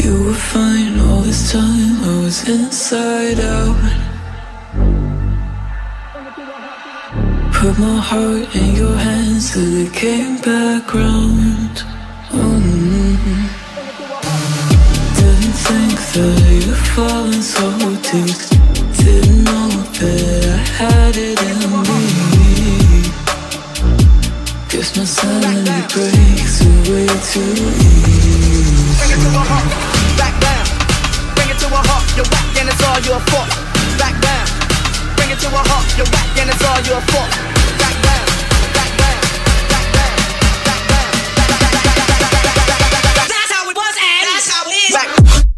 You were fine all this time, I was inside out. Put my heart in your hands till it came back round. Didn't think that you'd fallen so deep. Didn't know that I had it in me. Guess my sanity breaks away too easy. Bring it to a halt, back down. Bring it to a halt, you're whack and it's all your fault. Back down. Bring it to a halt, you're whack and it's all your fault. Back down, back down, back down, back down. That's how it was and that's how it is. Back.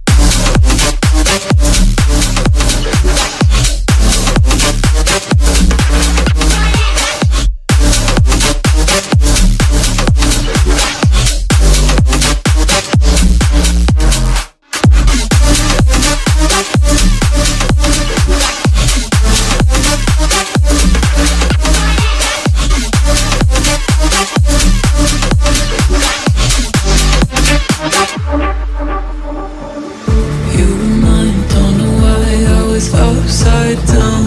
Upside down,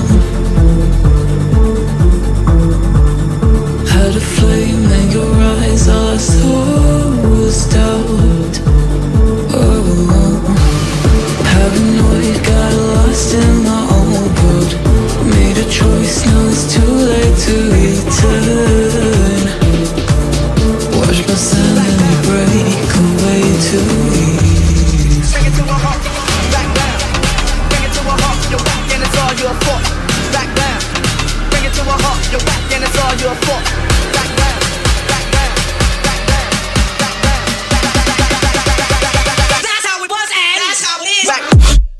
had a flame in your eyes, all I saw was doubt. Oh, paranoid, got lost in my own world. Made a choice, now it's too late to return. Watch my sanity break away too easy. Bring it to a halt, back down. Bring it to a halt, you're whack and it's all your fault. Back down. Bring it to a halt, you're whack and it's all your fault. Back down, back down, back down, back down. That's how it was and that's how it is. Back.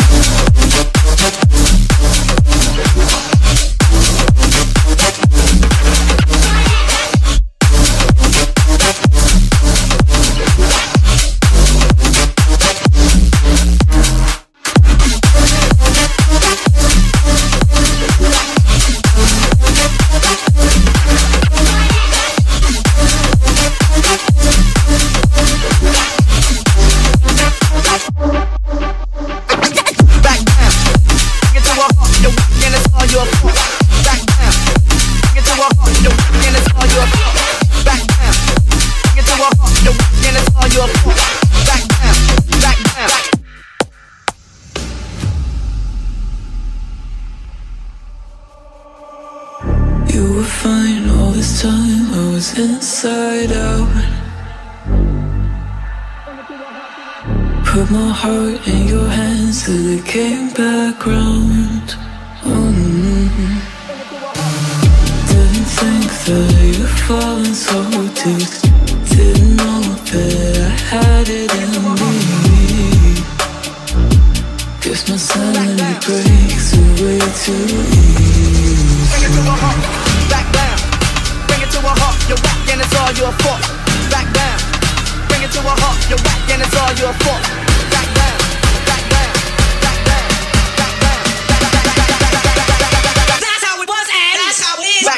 You were fine all this time, I was inside out. Put my heart in your hands till it came back round. Didn't think that you'd fallen so deep. Didn't know that I had it in me. Guess my sanity breaks away too easy. Bring it to a halt, back down. Bring it to a halt, you're whack and it's all your fault. Back down. Bring it to a halt, you're whack and it's all your fault. Back down, back down, back down, back down. That's how it was and that's how it is. Back.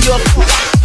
your fault.